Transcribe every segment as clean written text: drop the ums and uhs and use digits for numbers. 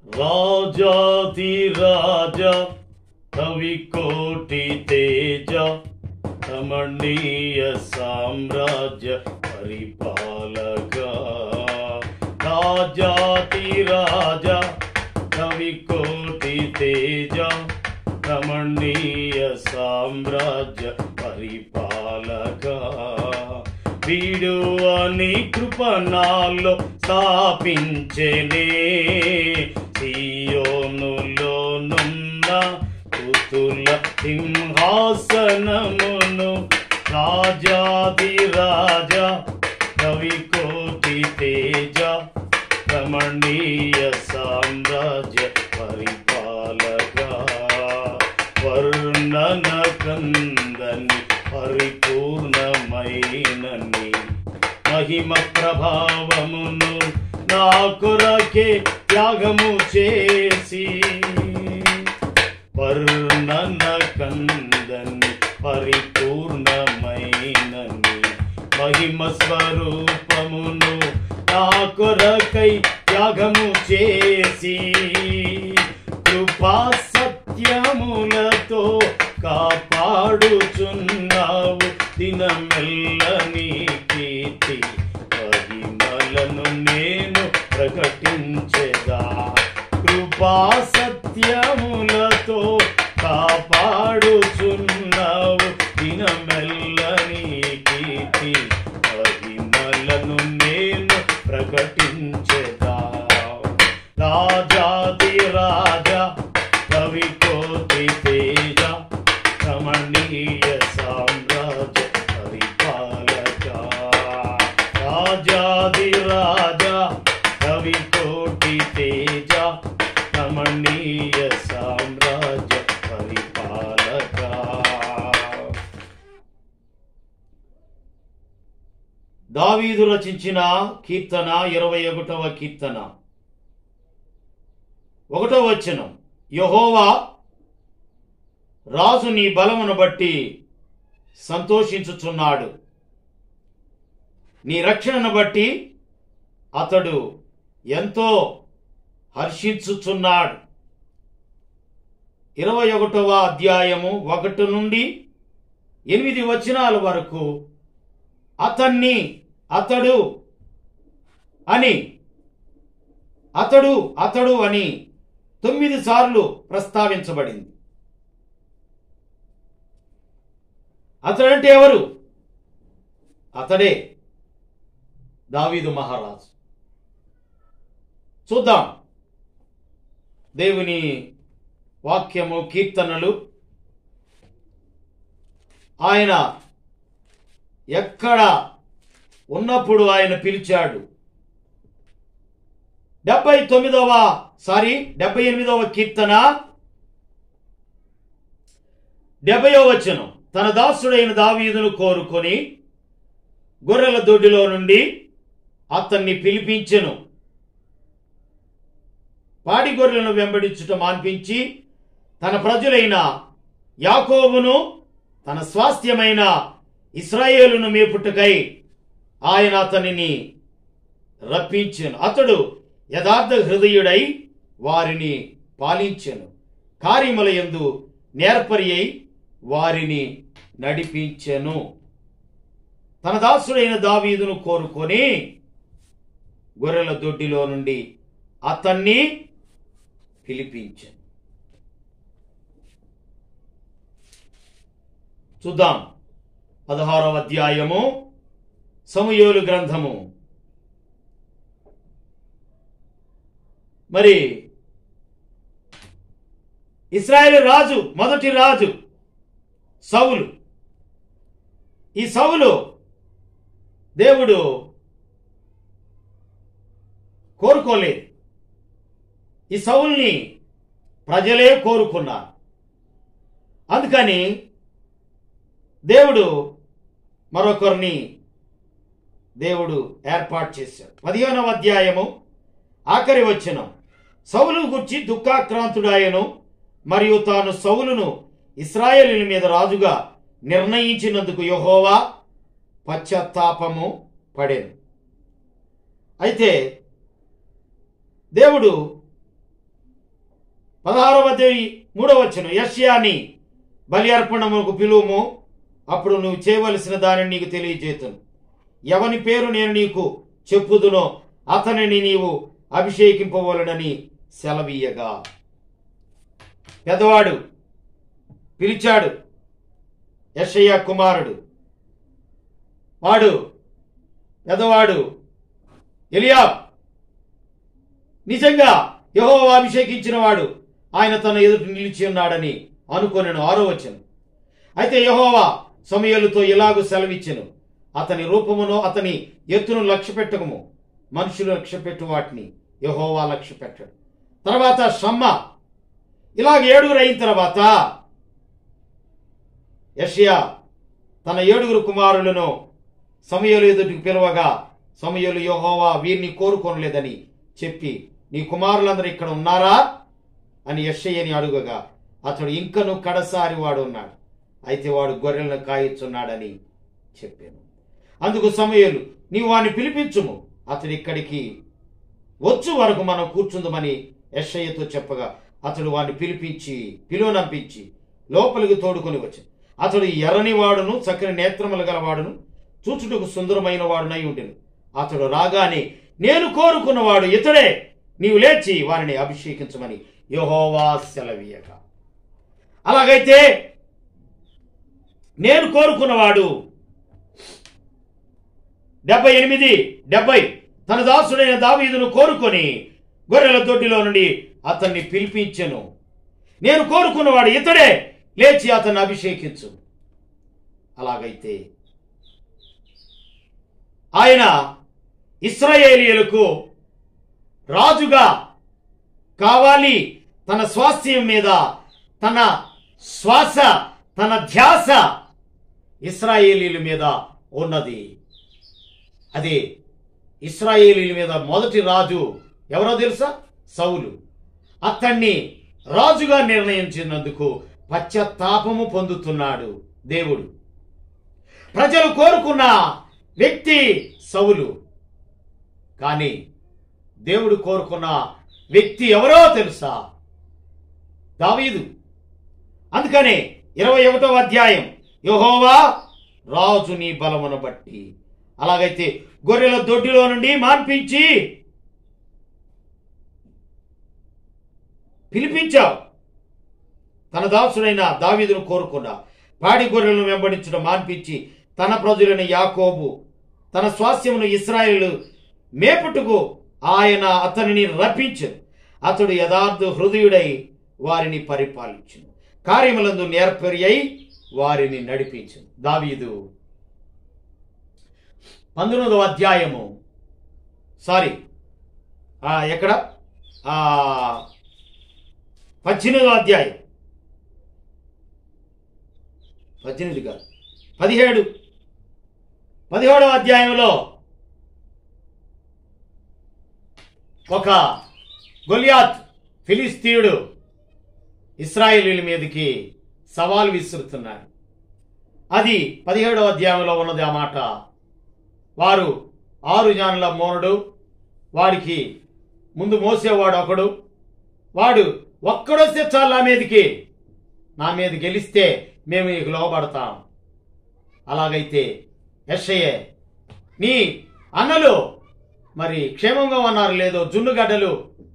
రాజాధిరాజ కవికోటి తేజ రమణీయ సామ్రాజ్య పరిపాలక రాజాధిరాజ కవికోటి తేజ రమణీయ సామ్రాజ్య పరిపాలక వీడువని కృప నాలో స్థాపించెనే సియోనులోనున్న స్తుతుల సింహాసనమును రాజాధిరాజ కవికోటి తేజ రమణీయ సామ్రాజ్య పరిపాలక వర్ణన కందని పరిపూర్ణమైనని మహిమ ప్రభావమును నా కొరకే త్యాగము చేసి వర్ణన కందని పరిపూర్ణమైనని మహిమ స్వరూపమును నా కొరకై త్యాగము చేసి కృపా సత్యములతో కాపాడుచున్నావు దినమెల్లని కీర్తి మహిమలను నేను ప్రకటించెదా కృపా సత్యములతో కాపాడుచున్నావు దినమెల్లని కీర్తి మహిమలను నేను ప్రకటించెదా రాజాధిరాజ కవికోటి తేజ రమణీయ సామ్రాజ్య పరిపాలక రాజాధిరాజ కవికోటి తేజ రమణీయ సామ్రాజ్య పరిపాలక. దావీదు రచించిన కీర్తన 21వ కీర్తన 1వ వచనం. యెహోవా రాజు నీ బలమును బట్టి సంతోషించుచున్నాడు, నీ రక్షణను బట్టి అతడు ఎంతో హర్షించుచున్నాడు. 21వ అధ్యాయము 1 నుండి 8 వచనాల వరకు అతడు అని 9 సార్లు ప్రస్తావించబడింది. అతడంటే ఎవరు? అతడే దావీదు మహారాజు. చూద్దాం దేవుని వాక్యము, కీర్తనలు. ఆయన ఎక్కడ ఉన్నప్పుడు ఆయన పిలిచాడు. 78వ కీర్తన 70వ వచనం. తన దాసుడైన దావీదును కోరుకొని గొర్రెల దొడ్డిలో నుండి అతన్ని పిలిపించెను. పాడి గొర్రెలను వెంబడించుట మాన్పించి తన ప్రజలైన యాకోబును తన స్వాస్థ్యమైన ఇశ్రాయేలును మేపుటకై ఆయన అతనిని రప్పించెను. అతడు యథార్థ హృదయుడై వారిని పాలించెను, కార్యముల యందు నేర్పరి అయి వారిని నడిపించెను. తన దాసుడైన దావీదును కోరుకొని గొర్రెల దొడ్డిలో నుండి అతన్ని పిలిపించెను. చూద్దాం 16వ అధ్యాయము సమూయేలు గ్రంథము. మరి ఇశ్రాయేలు రాజు, మొదటి రాజు సౌలు. ఈ సౌలు దేవుడు కోరుకోలేదు. ఈ సౌల్ని ప్రజలే కోరుకున్నారు. అందుకని దేవుడు మరొకరిని ఏర్పాటు చేశాడు. 15వ అధ్యాయము ఆఖరి వచనం. సౌలు గూర్చి దుఃఖాక్రాంతుడాయను, మరియు తాను సౌలును ఇశ్రాయేలీయుల మీద రాజుగా నిర్ణయించినందుకు యెహోవా పశ్చాత్తాపము పడెను. అయితే దేవుడు 16వ అధ్యాయం 3వ వచనం, యెషయాని బలి అర్పణముకు పిలువుము, అప్పుడు నువ్వు చేయవలసిన దానిని నీకు తెలియజేతును. ఎవని పేరు నేను నీకు చెప్పుదునో అతనిని నీవు అభిషేకింపవలనని సెలవీయగా. పెద్దవాడు పిలిచాడు, యెషయా కుమారుడు, వాడు పెద్దవాడు ఎలియాబ్. నిజంగా యెహోవా అభిషేకించిన వాడు ఆయన తన ఎదుట నిలిచి ఉన్నాడని అనుకొనెను. 6వ వచనం, అయితే యెహోవా సమూయేలుతో ఇలాగు సెలవిచ్చెను, అతని రూపమును అతని ఎత్తును లక్ష్య పెట్టకము, మనుషులు లక్ష్య పెట్టు వాటిని యెహోవా లక్ష్య పెట్టాడు. తర్వాత షమ్మా. ఇలాగ 7 అయిన తర్వాత యెషయా తన 7 కుమారులను సమూయేలు ఎదుటికి పిలవగా, సమూయేలు యెహోవా వీరిని కోరుకోనలేదని చెప్పి, నీ కుమారులందరూ ఇక్కడ ఉన్నారా అని యెషయాని అడుగగా, అతడు ఇంకను కడసారి వాడు ఉన్నాడు, అయితే వాడు గొర్రెలను కాయొచ్చున్నాడని చెప్పాను. అందుకు సమూయేలు, నీవు వాడిని పిలిపించుము, అతడు ఇక్కడికి వచ్చు వరకు మనం కూర్చుందామని యెషయాతో చెప్పగా, అతడు వాడిని పిలువనంపించి లోపలికి తోడుకొని వచ్చాడు. అతడు ఎర్రని వాడును చక్కని నేత్రములు గలవాడును చూచుటకు సుందరమైన వాడునై ఉండెను. అతడు రాగానే, నేను కోరుకున్నవాడు ఇతడే, నీవు లేచి వారిని అభిషేకించమని యెహోవా సెలవీయగా. అలాగైతే నేను కోరుకున్నవాడు 70 తన దాసుడైన దావీదును కోరుకొని గొర్రెల దొడ్డిలో నుండి అతన్ని పిలిపించెను. నేను కోరుకున్నవాడు ఇతడే, లేచి అతన్ని అభిషేకించు. అలాగైతే ఆయన ఇశ్రాయేలీయులకు రాజుగా కావాలి. తన స్వాస్థ్యం మీద తన శ్వాస, తన ధ్యాస ఇశ్రాయేలీయుల మీద ఉన్నది. అదే ఇశ్రాయేలీయుల మీద మొదటి రాజు ఎవరో తెలుసా? సౌలు. అతన్ని రాజుగా నిర్ణయించినందుకు పశ్చాత్తాపము పొందుతున్నాడు దేవుడు. ప్రజలు కోరుకున్న వ్యక్తి సౌలు, కానీ దేవుడు కోరుకున్న వ్యక్తి ఎవరో తెలుసా? దావీదు. అందుకనే 21వ అధ్యాయం, యెహోవా రాజు నీ బలమును బట్టి. అలాగైతే గొర్రెల దొడ్డిలో నుండి మాన్పించి పిలిపించావు. తన దాసుడైన దావీదును కోరుకున్నా. పాడి గొర్రెలను వెంబడించడం మాన్పించి తన ప్రజలైన యాకోబు, తన స్వాస్థ్యమును ఇశ్రాయేలు మేపుటకు ఆయన అతనిని రప్పించెను. అతడు యథార్థ హృదయుడై వారిని పరిపాలించును, కార్యములందు నేర్పరి అయి వారిని నడిపించును. దావీదు 19వ అధ్యాయము, ఎక్కడ 18వ అధ్యాయం, 18 కాదు 17వ అధ్యాయంలో ఒక గొలియాత్ ఫిలిస్తీయుడు ఇశ్రాయేలీయుల మీదకి సవాల్ విసురుతున్నాడు. అది 17వ అధ్యాయంలో ఉన్నది. ఆ మాట, వారు 6 జానుల మోనుడు, వాడికి ముందు మోసేవాడు ఒకడు, వాడు ఒక్కడొస్తే చాలు నా మీద గెలిస్తే మేము నీకు లోబడతాం. అలాగైతే యెషయా, నీ అన్నలు మరి క్షేమంగా ఉన్నారు లేదో, జున్నుగడ్డలు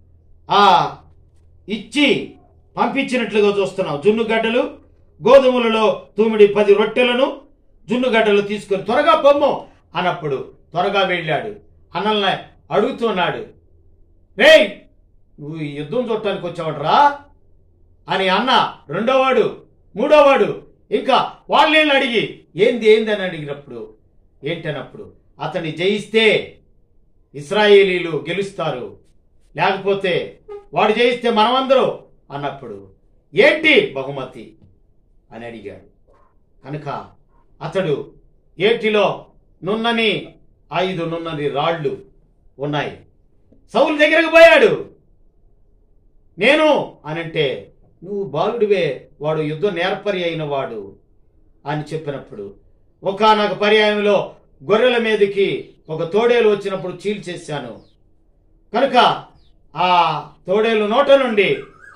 ఇచ్చి పంపించినట్లుగా చూస్తున్నాం. జున్నుగడ్డలు, గోధుమలలో తూమిడి 10 రొట్టెలను జున్నుగడ్డలు తీసుకొని త్వరగా పొమ్ము అన్నప్పుడు త్వరగా వెళ్ళాడు. అన్నల్ని అడుగుతున్నాడు, రేయ్ నువ్వు యుద్ధం చూడటానికి వచ్చావట్రా అని అన్న రెండోవాడు, మూడోవాడు ఇంకా వాళ్ళని అడిగి ఏంది అని అడిగినప్పుడు ఏంటన్నప్పుడు, అతన్ని జయిస్తే ఇశ్రాయేలీలు గెలుస్తారు, లేకపోతే వాడు జయిస్తే మనమందరూ అన్నప్పుడు ఏంటి బహుమతి అని అడిగాడు. కనుక అతడు ఏటిలో నున్నని 5 నున్నని రాళ్ళు ఉన్నాయి. సౌలు దగ్గరకు పోయాడు. నేను అనంటే, నువ్వు బాలుడివే, వాడు యుద్ధ నేర్పరి అయిన వాడు అని చెప్పినప్పుడు, ఒకానొక పర్యాయంలో గొర్రెల మీదకి ఒక తోడేలు వచ్చినప్పుడు చీల్చేశాను కనుక ఆ తోడేలు నోట నుండి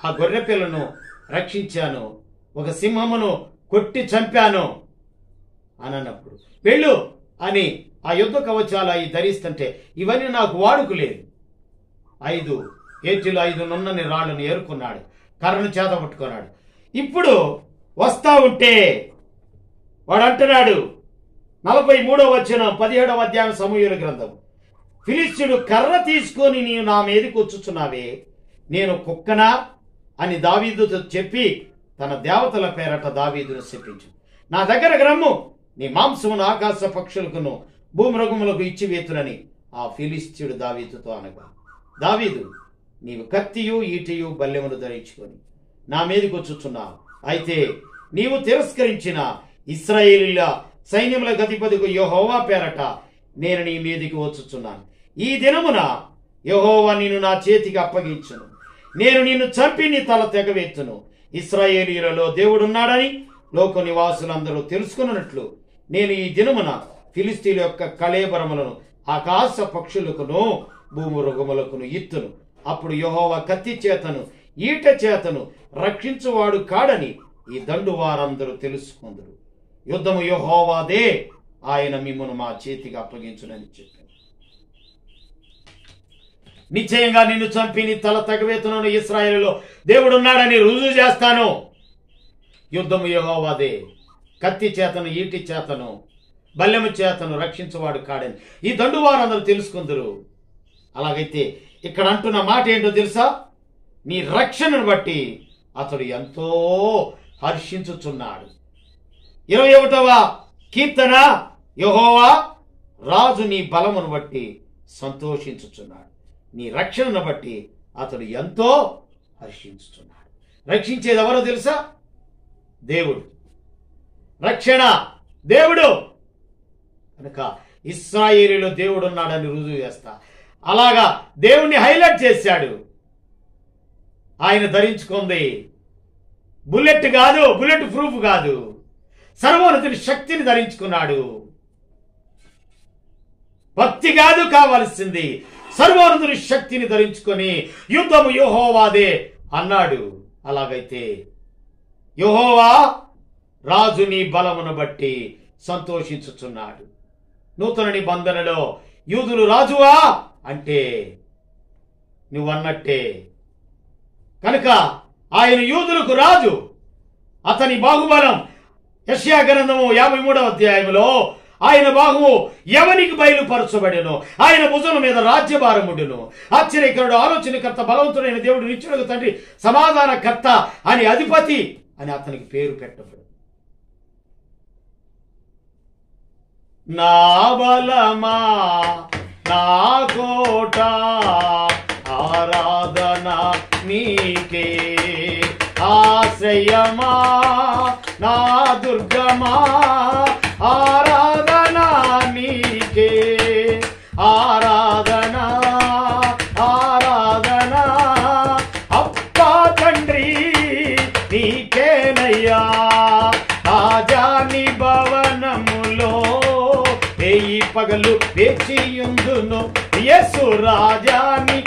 ఆ గొర్రె పిల్లను రక్షించాను, ఒక సింహమును కొట్టి చంపాను అని అన్నప్పుడు, వెళ్ళు అని ఆ యుద్ధ కవచాలు అవి ధరిస్తుంటే ఇవన్నీ నాకు వాడుకులేదు. 5 ఏటిలు 5 నున్నని రాళ్ళను ఏరుకున్నాడు, కర్రను చేత పట్టుకున్నాడు. ఇప్పుడు వస్తా ఉంటే వాడు అంటున్నాడు, 43వ వచనం 17వ అధ్యాయం సమూయేలు గ్రంథం, ఫిలిష్తీయుడు కర్ర తీసుకొని నీవు నా మీదకి వచ్చుచున్నావే, నేను కుక్కనా అని దావీదుతో చెప్పి తన దేవతల పేరట దావీదును శపించు. నా దగ్గరకు రమ్ము, నీ మాంసమును ఆకాశ పక్షులకును భూమృగములకు ఇచ్చివేతునని ఆ ఫిలిష్తీయుడు దావీదుతో అనగా, దావీదు, నీవు కత్తియు ఈటియు బల్లెమును ధరించుకొని నా మీదకి వచ్చుచున్నావు. అయితే నీవు తిరస్కరించిన ఇశ్రాయేలీయుల సైన్యముల అధిపతికి యెహోవా పేరట నేను నీ మీదికి వచ్చుచున్నాను. ఈ దినమున యెహోవా నిన్ను నా చేతికి అప్పగించును, నేను నిన్ను చంపి నీ తల తెగవేత్తును. ఇశ్రాయేలీయులలో దేవుడున్నాడని లోక నివాసులందరూ తెలుసుకున్నట్లు నేను ఈ దినమున ఫిలిష్తీయుల యొక్క కళేబరములను ఆకాశ పక్షులకును భూమృగములకును ఇత్తును. అప్పుడు యెహోవా కత్తి చేతను ఈట చేతను రక్షించువాడు కాడని ఈ దండు వారందరూ తెలుసుకుందరు. యుద్ధము యెహోవాదే, ఆయన మిమ్మును మా చేతికి అప్పగించునని చెప్పాను. నిశ్చయంగా నిన్ను చంపి నీ తల తగవేతునని ఇశ్రాయేలులో దేవుడున్నాడని రుజువు చేస్తాను. యుద్ధము యెహోవాదే, కత్తి చేతను ఈటి చేతను బల్లెము చేతను రక్షించువాడు కాడని ఈ దండు వారందరూ తెలుసుకుందరు. అలాగైతే ఇక్కడ అంటున్న మాట ఏంటో తెలుసా? నీ రక్షణను బట్టి అతడు ఎంతో హర్షించుచున్నాడు. 21వ కీర్తన, యెహోవా రాజు నీ బలమును బట్టి సంతోషించుచున్నాడు, నీ రక్షణను బట్టి అతడు ఎంతో హర్షించుచున్నాడు. రక్షించేది ఎవరో తెలుసా? దేవుడు. రక్షణ దేవుడు కనుక ఇశ్రాయేలీలో దేవుడు ఉన్నాడని రుజువు చేస్తా. అలాగా దేవుణ్ణి హైలైట్ చేశాడు. ఆయన ధరించుకుంది బుల్లెట్ కాదు, బుల్లెట్ ప్రూఫ్ కాదు, సర్వోన్నతుని శక్తిని ధరించుకున్నాడు. భక్తి కాదు కావలసింది, సర్వోన్నతుని శక్తిని ధరించుకొని యుద్ధము యెహోవాదే అన్నాడు. అలాగైతే యెహోవా రాజు నీ బలమును బట్టి సంతోషించుచున్నాడు. నూతన నిబంధనలో యూదులు రాజువా అంటే నువ్వన్నట్టే. కనుక ఆయన యూదులకు రాజు. అతని బాహుబలం యెషయా గ్రంథము 53వ అధ్యాయంలో ఆయన బాహువు ఎవనికి బయలుపరచబడెను, ఆయన భుజం మీద రాజ్యభారముడును. ఆశ్చర్యకరుడు, ఆలోచనకర్త, బలవంతుడైన దేవుడు, నిత్యుడగు తండ్రి, సమాధానకర్త అని అధిపతి అని అతనికి పేరు పెట్టబడు. నా బలమా, నా కోట, ఆరాధన నీకే. ఆశ్రయమా, నా దుర్గమా, ఆరాధన నీకే. ఆరాధన, ఆరాధన అప్పా తండ్రి నీకేనయ్యా. రాజాని భవనములో వేయి పగలు వేచియుందును. యేసు రాజాని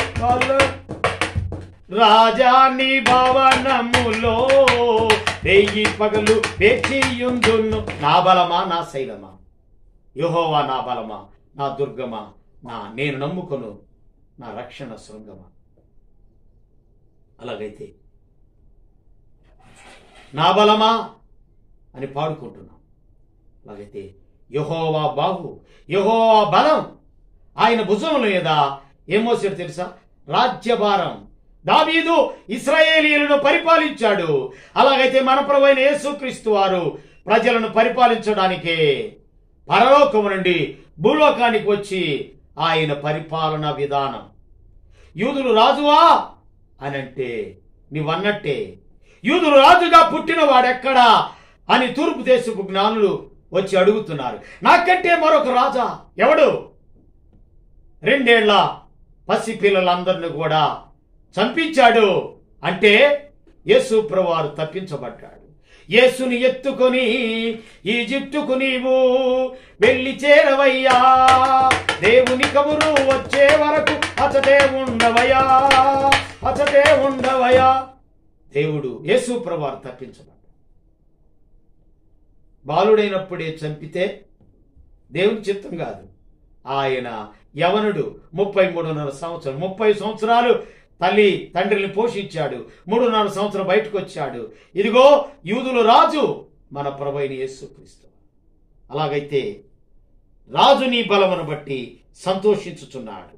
రాజాని భవనములో వేయి పగలు వేచియుందును. నా బలమా, నా శైలమా, యెహోవా నా బలమా, నా దుర్గమా, నేను నమ్ముకొను నా రక్షణ శృంగమా. అలాగైతే నా బలమా అని పాడుకుంటున్నాం. అలాగైతే యెహోవా బాహు, యెహోవా బలం, ఆయన భుజముల మీద ఏం మోసాడు తెలుసా? రాజ్యభారం. దావీదు ఇశ్రాయేలీయులను పరిపాలించాడు. అలాగైతే మన ప్రభువైన యేసుక్రీస్తు వారు ప్రజలను పరిపాలించడానికే పరలోకము నుండి భూలోకానికి వచ్చి ఆయన పరిపాలన విధానం. యూదులు రాజువా అని అంటే నీవన్నట్టే. యూదులు రాజుగా పుట్టిన వాడెక్కడా అని తూర్పు దేశపు జ్ఞానులు వచ్చి అడుగుతున్నారు. నాకంటే మరొక రాజా ఎవడు? 2 ఏళ్ల పసిపిల్లలందరినీ కూడా చంపించాడు అంటే యేసు ప్రభువారు తప్పించబడ్డాడు. యేసుని ఎత్తుకొని ఈజిప్టుకు నీవు వెళ్ళి చేరవయ్యా. దేవుని కబురు వచ్చే వరకు అచటే ఉండవయ్యా, అచటే ఉండవయ్యా. దేవుడు యేసు ప్రభువారు తప్పించబడ్డాడు. బాలుడైనప్పుడే చంపితే దేవుని చిత్తం కాదు. ఆయన యవనుడు 33.5 సంవత్సరం 30 సంవత్సరాలు తల్లి తండ్రిని పోషించాడు. 3.5 సంవత్సరం బయటకు వచ్చాడు. ఇదిగో యూదుల రాజు మన ప్రభువైన యేసుక్రీస్తు. అలాగైతే రాజు నీ బలమును బట్టి సంతోషించుచున్నాడు.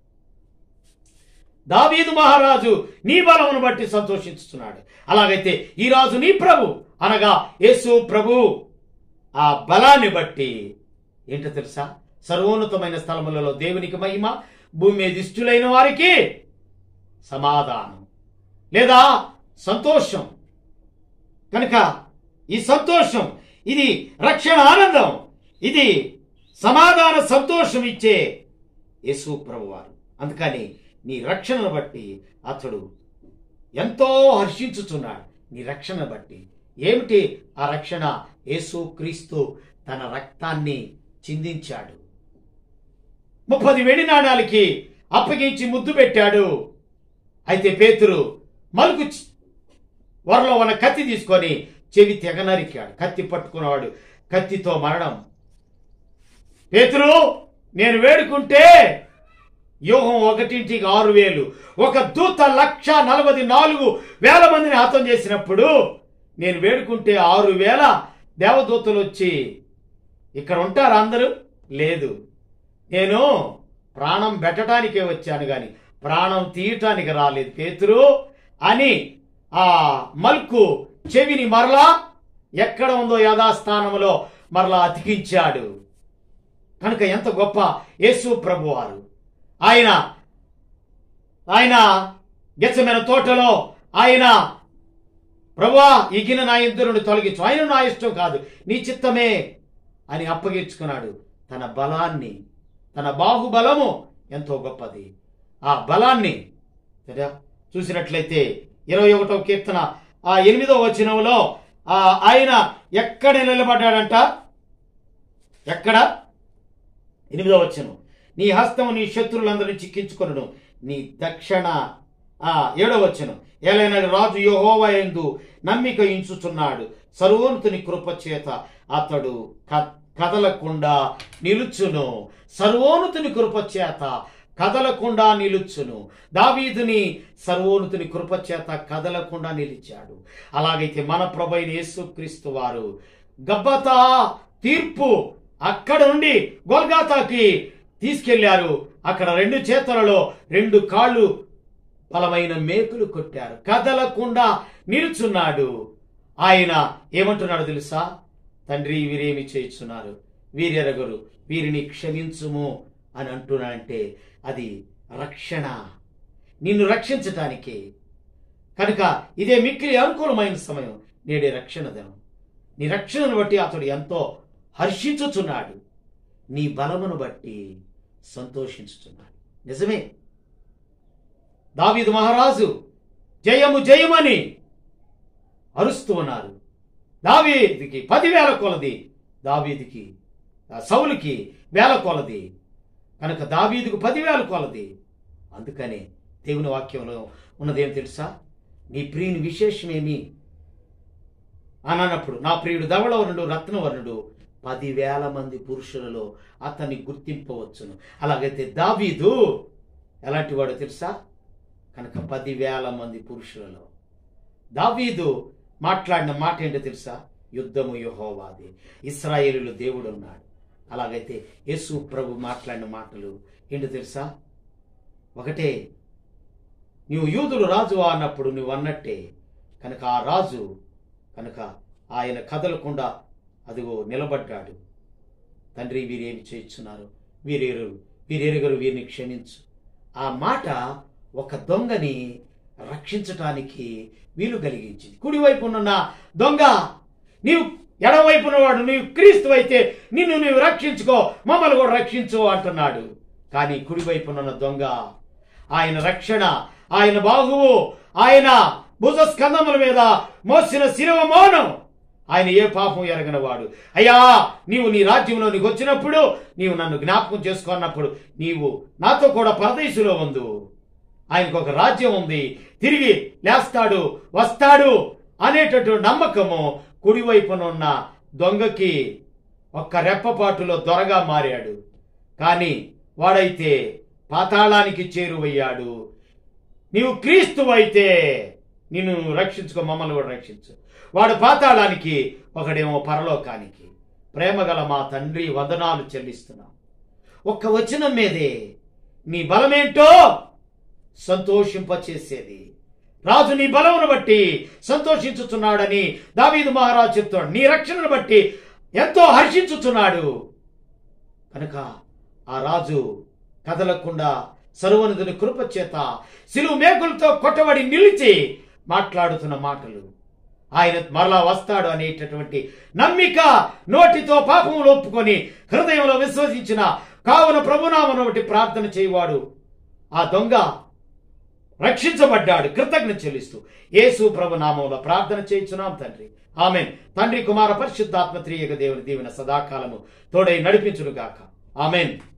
దావీదు మహారాజు నీ బలమును బట్టి సంతోషించుచున్నాడు. అలాగైతే ఈ రాజు నీ ప్రభు అనగా యేసు ప్రభు ఆ బలాన్ని బట్టి ఏంటో తెలుసా? సర్వోన్నతమైన స్థలములలో దేవునికి మహిమ, భూమి మీద ఇష్టులైన వారికి సమాధానం లేదా సంతోషం. కనుక ఈ సంతోషం, ఇది రక్షణ ఆనందం, ఇది సమాధాన సంతోషం ఇచ్చే యేసు ప్రభువారు. అందుకని నీ రక్షణను బట్టి అతడు ఎంతో హర్షించుచున్నాడు. నీ రక్షణ బట్టి ఏమిటి ఆ రక్షణ? యేసు క్రీస్తు తన రక్తాన్ని చిందించాడు. 30 వెండి నాణాలకి అప్పగించి ముద్దు పెట్టాడు. అయితే పేతురు మలుకు వరలో ఉన్న కత్తి తీసుకొని చెవి తెగ నరికాడు. కత్తి పట్టుకున్నవాడు కత్తితో మరణం. పేతురు, నేను వేడుకుంటే వ్యూహం 1కి 6,000, ఒక దూత 1,44,000 మందిని హతం చేసినప్పుడు నేను వేడుకుంటే 6,000 దేవదూతలు వచ్చి ఇక్కడ ఉంటారు అందరూ? లేదు, నేను ప్రాణం పెట్టడానికే వచ్చాను గాని ప్రాణం తీయటానికి రాలేదు పేతురు అని ఆ మల్కు చెవిని మరలా ఎక్కడ ఉందో యథాస్థానంలో మరలా అతికించాడు. కనుక ఎంత గొప్ప యేసు ప్రభువారు. ఆయన గెత్సెమనే తోటలో ఆయన, ప్రభువా ఈ గిన్నె నా ఎదురు నుండి తొలగించు, ఆయన నా ఇష్టం కాదు నీ చిత్తమే అని అప్పగించుకున్నాడు. తన బలాన్ని, తన బాహుబలము ఎంతో గొప్పది. ఆ బలాన్ని చూసినట్లయితే 21వ కీర్తన 8వ వచనంలో ఆయన ఎక్కడ నిలబడ్డాడంట? ఎక్కడ? 8వ వచనం, నీ హస్తము నీ శత్రువులందరినీ చిక్కించుకొనును నీ దక్షిణ. 7వ వచనం, ఏలైనా రాజు యెహోవా యందు నమ్మిక ఉంచుచున్నాడు, సర్వోన్నతుని కృప చేత అతడు కదలకుండా నిలుచును. సర్వోన్నతుని కృప చేత కదలకుండా నిలుచును. దావీదుని సర్వోన్నతుని కృప చేత కదలకుండా నిలిచాడు. అలాగైతే మన ప్రభువైన యేసుక్రీస్తు వారు గబ్బతా తీర్పు అక్కడ నుండి గొల్గాతాకి తీసుకెళ్లారు. అక్కడ 2 చేతులలో 2 కాళ్ళు బలమైన మేకులు కొట్టారు. కదలకుండా నిలుచున్నాడు. ఆయన ఏమంటున్నాడు తెలుసా? తండ్రి, వీరేమి చేయుచున్నారు, వీరెరగరు, వీరిని క్షమించుము అని అంటున్నాడంటే అది రక్షణ, నిన్ను రక్షించటానికి. కనుక ఇదే మిక్కిలి అనుకూలమైన సమయం, నేడే రక్షణ దినం. నీ రక్షణను బట్టి అతడు ఎంతో హర్షించుచున్నాడు, నీ బలమును బట్టి సంతోషించుచున్నాడు. నిజమే, దావీదు మహారాజు జయము జయమని అరుస్తూ ఉన్నారు. దావీదుకి 10,000 కొలది, దావీదుకి సౌలుకి 1,000 కొలది. కనుక దావీదుకు 10,000 కొలది. అందుకనే దేవుని వాక్యంలో ఉన్నదేం తెలుసా? నీ ప్రియుని విశేషమేమి అని అన్నప్పుడు, నా ప్రియుడు ధవళవర్ణుడు రత్నవర్ణుడు, 10,000 మంది పురుషులలో అతన్ని గుర్తింపవచ్చును. అలాగైతే దావీదు ఎలాంటి వాడో తెలుసా? కనుక 10,000 మంది పురుషులలో దావీదు మాట్లాడిన మాట ఏంటో తెలుసా? యుద్ధము యెహోవాదే, ఇశ్రాయేలులో దేవుడు ఉన్నాడు. అలాగైతే యేసు ప్రభు మాట్లాడిన మాటలు ఏంటో తెలుసా? ఒకటే, నువ్వు యూదులు రాజు అన్నప్పుడు నువ్వు అన్నట్టే. కనుక ఆ రాజు కనుక ఆయన కదలకుండా అదిగో నిలబడ్డాడు. తండ్రి, వీరేమి చేయించున్నారు, వీరెరుగరు, వీరిని క్షమించు. ఆ మాట ఒక దొంగని రక్షించటానికి వీలు కలిగించింది. కుడివైపునున్న దొంగ, నీవు ఎడవైపునవాడు, నీవు క్రీస్తు అయితే నిన్ను నీవు రక్షించుకో, మమ్మల్ని కూడా రక్షించు అంటున్నాడు. కానీ కుడివైపునున్న దొంగ, ఆయన రక్షణ, ఆయన బాహువు, ఆయన భుజ స్కంధముల మీద మోసిన శిలువ మౌనం, ఆయన ఏ పాపం ఎరగనవాడు. అయ్యా, నీవు నీ రాజ్యంలోనికి వచ్చినప్పుడు, నీవు నన్ను జ్ఞాపకం చేసుకున్నప్పుడు నీవు నాతో కూడా పరదేశులో ఉండు. ఆయనకు ఒక రాజ్యం ఉంది, తిరిగి లేస్తాడు, వస్తాడు అనేటటువంటి నమ్మకము కుడివైపునున్న దొంగకి ఒక్క రెప్పపాటులో దొరగా మారాడు. కానీ వాడైతే పాతాళానికి చేరువయ్యాడు. నీవు క్రీస్తువైతే నిన్ను రక్షించుకో, మమ్మల్ని కూడా రక్షించు. వాడు పాతాళానికి, ఒకడేమో పరలోకానికి. ప్రేమగల మా తండ్రి, వందనాలు చెల్లిస్తున్నాం. ఒక్క వచనం మీదే నీ బలమేంటో సంతోషింపచేసేది. రాజు నీ బలమును బట్టి సంతోషించుచున్నాడని దావీదు మహారాజు చెప్తున్నాడు. నీ రక్షణను బట్టి ఎంతో హర్షించుచున్నాడు. కనుక ఆ రాజు కదలకుండా సర్వోన్నతుని కృప చేత శిలువ మేకులతో కొట్టబడి నిలిచి మాట్లాడుతున్న మాటలు, ఆయన మరలా వస్తాడు అనేటటువంటి నమ్మిక నోటితో పాపములు ఒప్పుకొని హృదయంలో విశ్వసించిన కావున ప్రభునామను బట్టి ప్రార్థన చేయవాడు ఆ దొంగ రక్షించబడ్డాడు. కృతజ్ఞత చెల్లిస్తూ యేసు ప్రభు నామములో ప్రార్థన చేయించున్నాం తండ్రి. ఆమేన్. తండ్రి, కుమార, పరిశుద్ధాత్మ త్రియక దేవుని దీవెన సదాకాలము తోడై నడిపించును గాక. ఆమేన్.